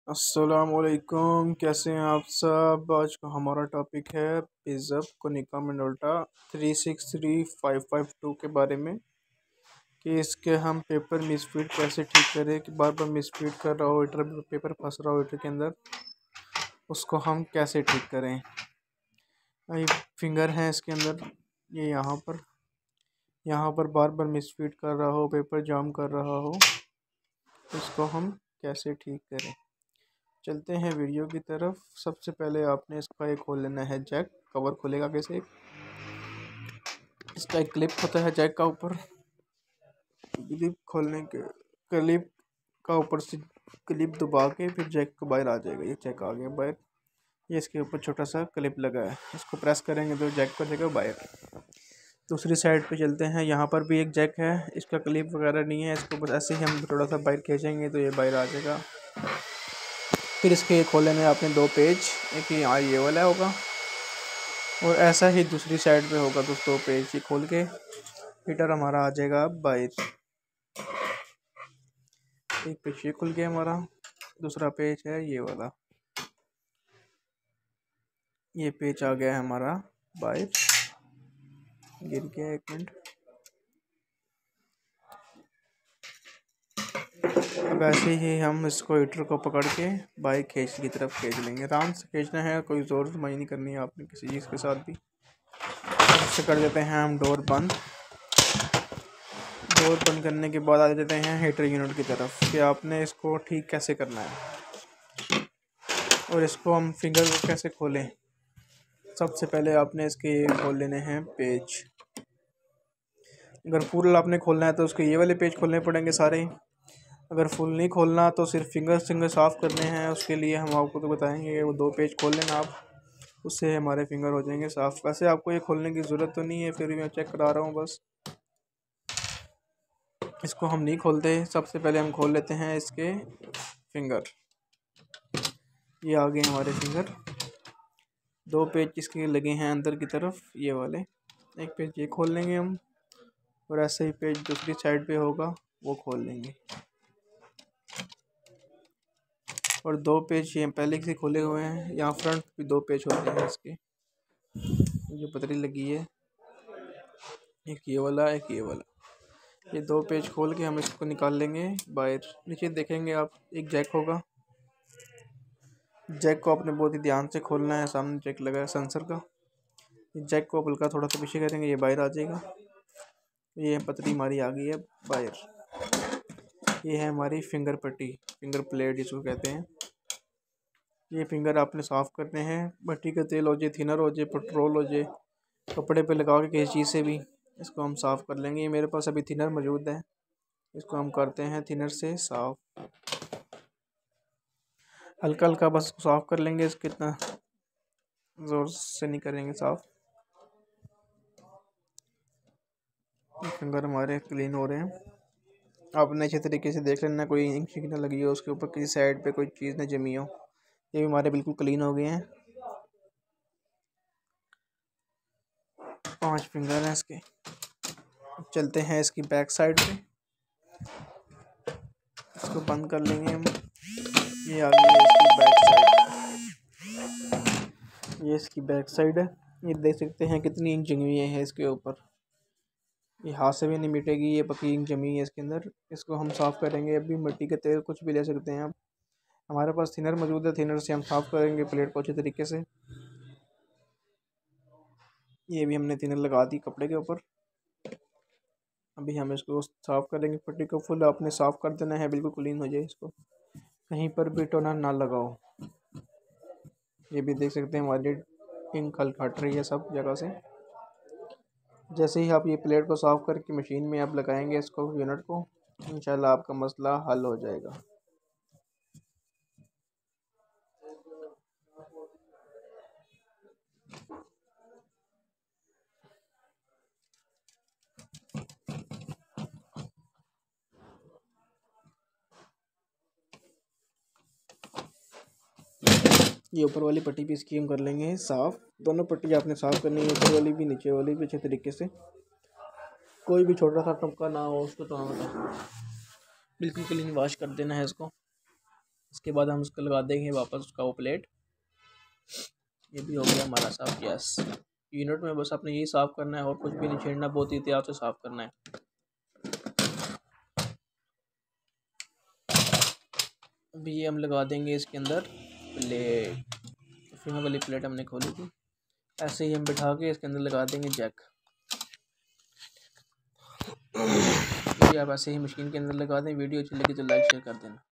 अस्सलामुअलैकुम, कैसे हैं आप सब। आज का हमारा टॉपिक है पिज़्ज़ा कोनिका मिनोल्टा 363552 के बारे में कि इसके हम पेपर मिसफीड कैसे ठीक करें कि बार बार मिसफीड कर रहा हो हीटर, पेपर फंस रहा हो हीटर के अंदर, उसको हम कैसे ठीक करें। ये फिंगर हैं इसके अंदर, ये यहाँ पर बार बार मिसफीड कर रहा हो, पेपर जाम कर रहा हो, इसको हम कैसे ठीक करें। चलते हैं वीडियो की तरफ। सबसे पहले आपने इसका एक खोल लेना है जैक। कवर खोलेगा कैसे, इसका एक क्लिप होता है जैक का ऊपर। क्लिप खोलने के क्लिप का ऊपर से क्लिप दबा के फिर जैक को बाहर आ जाएगा। ये जैक आ गया बाहर। ये इसके ऊपर छोटा सा क्लिप लगा है, इसको प्रेस करेंगे तो जैक को जाएगा बाहर। दूसरी साइड पे चलते हैं, यहाँ पर भी एक जैक है, इसका क्लिप वगैरह नहीं है, इसको बस ऐसे ही हम थोड़ा सा बाहर खींचेंगे तो ये बाहर आ जाएगा। फिर इसके खोलने में आपने दो पेज, एक यहाँ ये वाला होगा और ऐसा ही दूसरी साइड पे होगा। दोस्तों पेज ही खोल के हीटर हमारा आ जाएगा बाहर। एक पेज ये खुल गया हमारा, दूसरा पेज है ये वाला, ये पेज आ गया है हमारा बाहर। गिर गया, एक मिनट। अब ऐसे ही हम इसको हीटर को पकड़ के बाहर खींच की तरफ खींच लेंगे। आराम से खींचना है, कोई ज़ोर जमाई नहीं करनी है आपने किसी चीज़ के साथ भी। इससे कर देते हैं हम डोर बंद। डोर बंद करने के बाद आ जाते हैं हीटर यूनिट की तरफ कि आपने इसको ठीक कैसे करना है और इसको हम फिंगर को कैसे खोलें। सबसे पहले आपने इसके खोल लेने हैं पेज। अगर फुल आपने खोलना है तो उसके ये वाले पेज खोलने पड़ेंगे सारे। अगर फुल नहीं खोलना तो सिर्फ फिंगर साफ़ करने हैं, उसके लिए हम आपको तो बताएंगे वो दो पेज खोल लेना आप, उससे हमारे फिंगर हो जाएंगे साफ़। वैसे आपको ये खोलने की ज़रूरत तो नहीं है, फिर भी मैं चेक करा रहा हूँ बस। इसको हम नहीं खोलते, सबसे पहले हम खोल लेते हैं इसके फिंगर। ये आ गए हमारे फिंगर। दो पेज इसके लगे हैं अंदर की तरफ, ये वाले। एक पेज ये खोल लेंगे हम और ऐसे ही पेज दूसरी साइड पे होगा वो खोल लेंगे। और दो पेज ये पहले से खोले हुए हैं, यहाँ फ्रंट भी दो पेज होते हैं इसके, जो पतली लगी है, एक ये वाला एक ये वाला। ये दो पेज खोल के हम इसको निकाल लेंगे बाहर। नीचे देखेंगे आप, एक जैक होगा। जैक को आपने बहुत ही ध्यान से खोलना है, सामने जैक लगा है सेंसर का। जैक को हल्का थोड़ा सा पीछे करेंगे, ये बाहर आ जाएगा। ये पतली हमारी आ गई है बाहर। ये है हमारी फिंगर पट्टी, फिंगर प्लेट जिसको कहते हैं। ये फिंगर आपने साफ़ करने हैं। भट्टी का तेल हो जाए, थिनर हो जाए, पेट्रोल हो जाए, कपड़े पे लगा के किसी चीज़ से भी इसको हम साफ़ कर लेंगे। ये मेरे पास अभी थिनर मौजूद है, इसको हम करते हैं थिनर से साफ़। हल्का हल्का बस साफ़ कर लेंगे, इसको इतना ज़ोर से नहीं करेंगे साफ़। फिंगर हमारे क्लीन हो रहे हैं। आपने अच्छे तरीके से देख लेना, कोई इंक ना लगी हो उसके ऊपर, किसी साइड पे कोई चीज़ ना जमी हो। ये भी हमारे बिल्कुल क्लीन हो गए हैं। 5 फिंगर हैं इसके। चलते हैं इसकी बैक साइड पे, इसको बंद कर लेंगे हम। ये आ गई है इसकी बैक साइड। ये इसकी बैक साइड है। ये देख सकते हैं कितनी इंक जमी हुई है इसके ऊपर। ये हाथ से भी नहीं मिटेगी, ये पकी इंक जमी है इसके अंदर। इसको हम साफ़ करेंगे। अभी मिट्टी के तेल कुछ भी ले सकते हैं आप। हमारे पास थिनर मौजूद है, थिनर से हम साफ़ करेंगे प्लेट को अच्छे तरीके से। ये भी हमने थिनर लगा दी कपड़े के ऊपर। अभी हम इसको साफ़ करेंगे। पट्टी को फुल आपने साफ़ कर देना है, बिल्कुल क्लीन हो जाए। इसको कहीं पर भी टोनर ना लगाओ। ये भी देख सकते हैं हमारी इंक हल्का हट रही है सब जगह से। जैसे ही आप ये प्लेट को साफ़ करके मशीन में आप लगाएंगे इसको, यूनिट को, इंशाल्लाह आपका मसला हल हो जाएगा। ये ऊपर वाली पट्टी भी इसकी हम कर लेंगे साफ़। दोनों पट्टी आपने साफ़ करनी है, ऊपर वाली भी नीचे वाली भी अच्छे तरीके से। कोई भी छोटा सा टपका ना हो उसको, तो बिल्कुल क्लीन वॉश कर देना है इसको। इसके बाद हम उसको लगा देंगे वापस उसका वो प्लेट। ये भी हो गया हमारा साफ। यस, यूनिट में बस आपने यही साफ़ करना है और कुछ भी नहीं छेड़ना, बहुत एहतियात से साफ़ करना है। अभी ये हम लगा देंगे इसके अंदर प्लेट, फिर वाली प्लेट हमने खोली थी, ऐसे ही हम बिठा के इसके अंदर लगा देंगे जैक। ये आप ऐसे ही मशीन के अंदर लगा दें। वीडियो अच्छी लगी तो लाइक शेयर कर देना।